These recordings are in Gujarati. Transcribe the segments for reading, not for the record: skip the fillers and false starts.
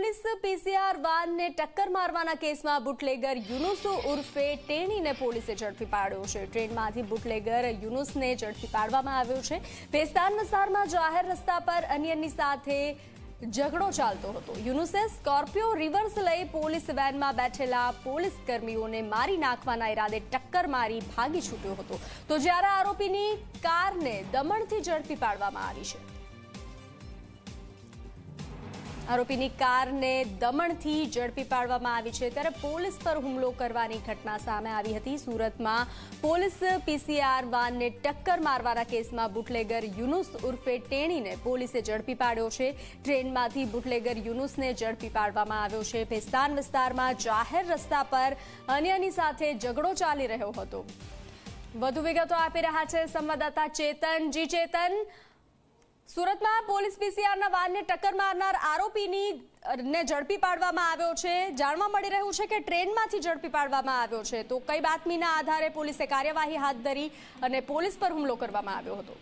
પોલીસ પીસીઆર વાનને ટક્કર મારવાના કેસમાં બુટલેગર યુનુસ ઉર્ફે ટેણીને પોલીસે ઝડપી પાડ્યો છે। ટ્રેનમાંથી બુટલેગર યુનુસને ઝડપી પાડવામાં આવ્યો છે। ભેસ્તાન વિસ્તારમાં જાહેર રસ્તા પર અન્યની સાથે ઝઘડો ચાલતો હતો। યુનુસે સ્કોર્પિયો રિવર્સ લઈ પોલીસ વેનમાં બેઠેલા પોલીસ કર્મીઓને મારી નાખવાના ઈરાદે ટક્કર મારી ભાગી છૂટ્યો હતો। તો જ્યારે આરોપીની કારને દમણથી ઝડપી પાડવામાં આવી છે। આરોપીની કારને દમણથી ઝડપી પાડવામાં આવી છે ત્યારે પોલીસ પર હુમલો કરવાની ઘટના સામે આવી હતી। સુરતમાં પોલીસ પીસીઆર વાનને ટક્કર મારવાના કેસમાં બુટલેગર યુનુસ ઉર્ફે ટેણીને પોલીસે ઝડપી પાડ્યો છે। ટ્રેનમાંથી બુટલેગર યુનુસને ઝડપી પાડવામાં આવ્યો છે। ભેસ્તાન વિસ્તારમાં જાહેર રસ્તા પર અન્યની સાથે ઝઘડો ચાલી રહ્યો હતો। વધુ વિગતો આપી રહ્યા છે સંવાદદાતા ચેતન। જી ચેતન, સુરતમાં પોલીસ પીસીઆરના વાનને ટક્કર મારનાર આરોપીની ને ઝડપી પાડવામાં આવ્યો છે। જાણવા મળી રહ્યું છે કે ટ્રેનમાંથી ઝડપી પાડવામાં આવ્યો છે, તો કઈ બાતમીના આધારે પોલીસે કાર્યવાહી હાથ ધરી અને પોલીસ પર હુમલો કરવામાં આવ્યો હતો?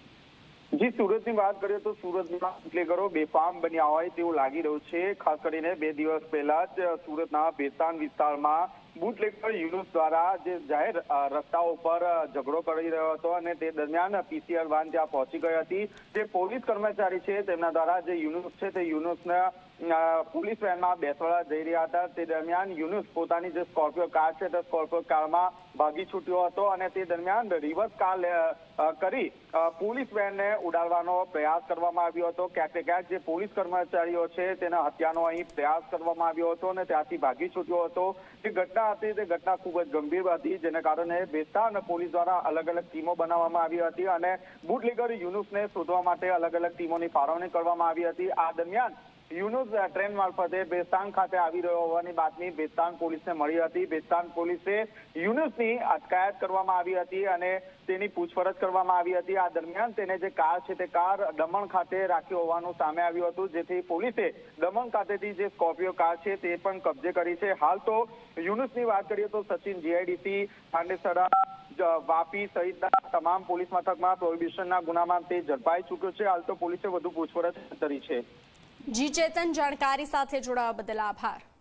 જી, સુરતની વાત કરીએ તો સુરતના બુટલેગરો બેફામ બન્યા હોય તેવું લાગી રહ્યું છે। ખાસ કરીને 2 દિવસ પહેલા જ સુરતના ભેસ્તાન વિસ્તારમાં બુટલેગર યુનુસ દ્વારા જે જાહેર રસ્તાઓ પર ઝઘડો કરી રહ્યો હતો અને તે દરમિયાન પીસીઆર વાન ત્યાં પહોંચી ગઈ હતી। જે પોલીસ કર્મચારી છે તેમના દ્વારા જે યુનુસ છે તે યુનુસને પોલીસ વેનમાં બેસવા જઈ રહ્યા હતા। તે દરમિયાન યુનુસ પોતાની જે સ્કોર્પિયો કાર છે તે સ્કોર્પિયો કારમાં ભાગી છૂટ્યો હતો અને તે દરમિયાન રિવર્સ કાર કરી પોલીસ વેનને ઉડાડવાનો પ્રયાસ કરવામાં આવ્યો હતો। ક્યાંક ને ક્યાંક જે પોલીસ કર્મચારીઓ છે તેના હત્યાનો અહીં પ્રયાસ કરવામાં આવ્યો હતો અને ત્યાંથી ભાગી છૂટ્યો હતો। જે ઘટના હતી તે ઘટના ખૂબ જ ગંભીર હતી, જેને કારણે ભેસ્તાન પોલીસ દ્વારા અલગ અલગ ટીમો બનાવવામાં આવી હતી અને બુટલેગર યુનુસને શોધવા માટે અલગ અલગ ટીમોની ફાળવણી કરવામાં આવી હતી। આ દરમિયાન યુનુસ ટ્રેન મારફતે ભેસ્તાન ખાતે આવી રહ્યો હોવાની બાતમી ભેસ્તાન પોલીસને મળી હતી। ભેસ્તાન પોલીસે યુનુસની અટકાયત કરવામાં આવી હતી અને તેની પૂછપરછ કરવામાં આવી હતી। આ દરમિયાન તેને જે કાર છે તે કાર દમણ ખાતે રાખી હોવાનું સામે આવ્યું હતું, જેથી પોલીસે દમણ ખાતેથી જે સ્કોર્પિયો કાર છે તે પણ કબજે કરી છે। હાલ તો યુનુસની વાત કરીએ તો સચિન જીઆઈડીસી, પાંડેસરા, વાપી સહિતના તમામ પોલીસ મથકમાં પ્રોહિબિશનના ગુનામાં તે ઝડપાઈ ચૂક્યો છે। હાલ તો પોલીસે વધુ પૂછપરછ કરી છે। જી ચેતન, જાણકારી સાથે જોડાવા બદલ આભાર।